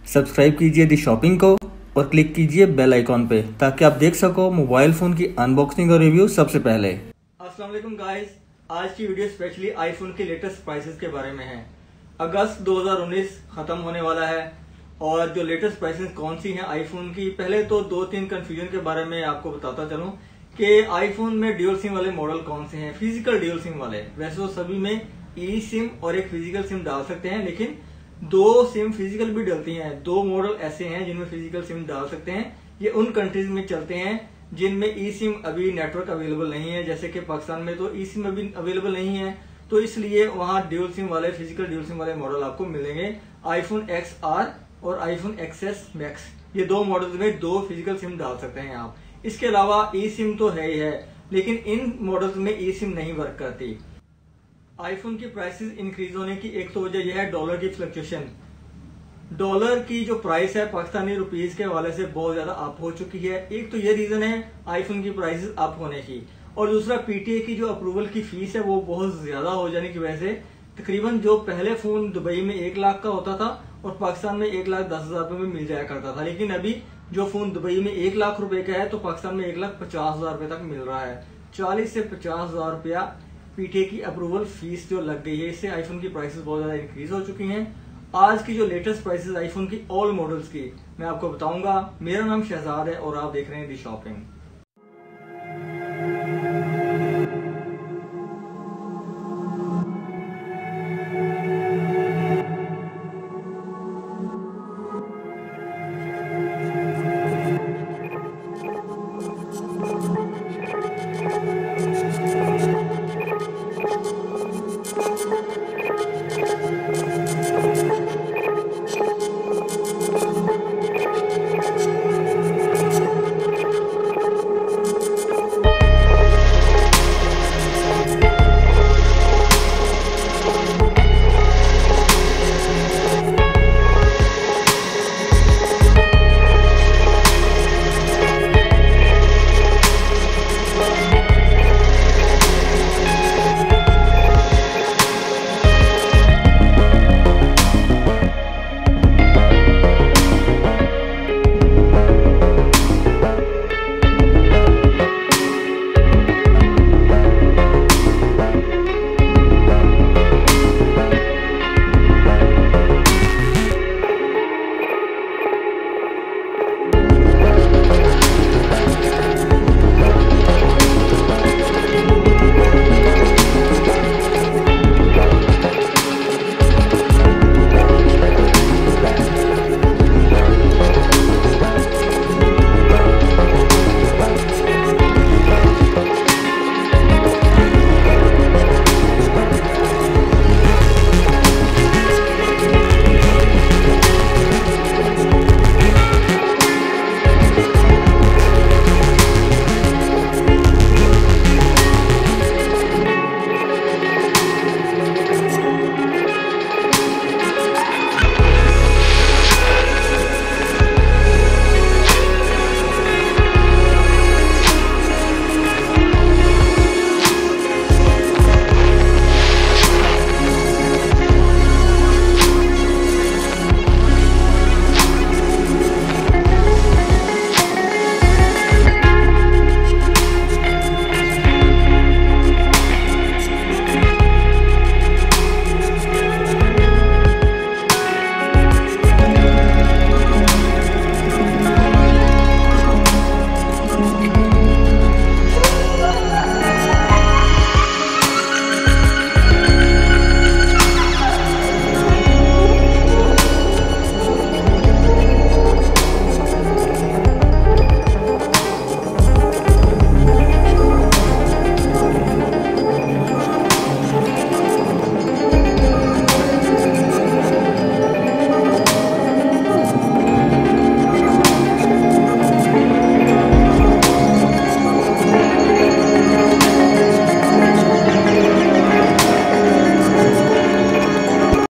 Subscribe कीजिए दी shopping को और क्लिक कीजिए बेल आइकॉन पे ताकि आप देख सको मोबाइल फ़ोन की अनबॉक्सिंग और रिव्यू सबसे पहले। अस्सलाम वालेकुम गाइस, आज की वीडियो स्पेशली आईफोन के लेटेस्ट प्राइसेस के बारे में है। अगस्त 2019 खत्म होने वाला है और जो लेटेस्ट प्राइसेस कौन सी हैं आईफोन की, पहले तो 2-3 कंफ्यूजन के बारे में आपको बताता चलूं कि आईफोन में ड्यूल सिम वाले मॉडल कौन से हैं। फिजिकल ड्यूल सिम वाले, वैसे तो सभी में ई सिम और एक फिजिकल सिम डाल सकते हैं, लेकिन 2 सिम फिजिकल भी डलती हैं। 2 मॉडल ऐसे हैं जिनमें फिजिकल सिम डाल सकते हैं। ये उन कंट्रीज में चलते हैं जिनमें ई सिम अभी नेटवर्क अवेलेबल नहीं है, जैसे कि पाकिस्तान में तो ई सिम अभी अवेलेबल नहीं है, तो इसलिए वहां ड्यूल सिम वाले फिजिकल ड्यूल सिम वाले मॉडल आपको मिलेंगे। आईफोन XR और आईफोन XS मैक्स, ये 2 मॉडल में 2 फिजिकल सिम डाल सकते हैं आप। इसके अलावा ई सिम तो है ही है, लेकिन इन मॉडल्स में ई सिम नहीं वर्क करती। आईफोन की प्राइसेस इंक्रीज होने की एक तो वजह यह है डॉलर की फ्लक्चुएशन। डॉलर की जो प्राइस है पाकिस्तानी रुपीज के हवाले से बहुत ज्यादा अप हो चुकी है। एक तो ये रीजन है आईफोन की प्राइसेस अप होने की, और दूसरा पीटीए की जो अप्रूवल की फीस है वो बहुत ज्यादा हो जाने की वजह से तकरीबन जो पहले फोन दुबई में 1 लाख का होता था और पाकिस्तान में 1,10,000 रुपए में मिल जाया करता था, लेकिन अभी जो फोन दुबई में 1 लाख रुपए का है तो पाकिस्तान में 1,50,000 रुपए तक मिल रहा है। 40 से 50,000 रुपया पीटीए की अप्रूवल फीस जो लग गई है, इससे आईफोन की प्राइसेस बहुत ज्यादा इंक्रीज हो चुकी हैं। आज की जो लेटेस्ट प्राइसेस आईफोन की ऑल मॉडल्स की मैं आपको बताऊंगा। मेरा नाम शहजाद है और आप देख रहे हैं दी शॉपिंग।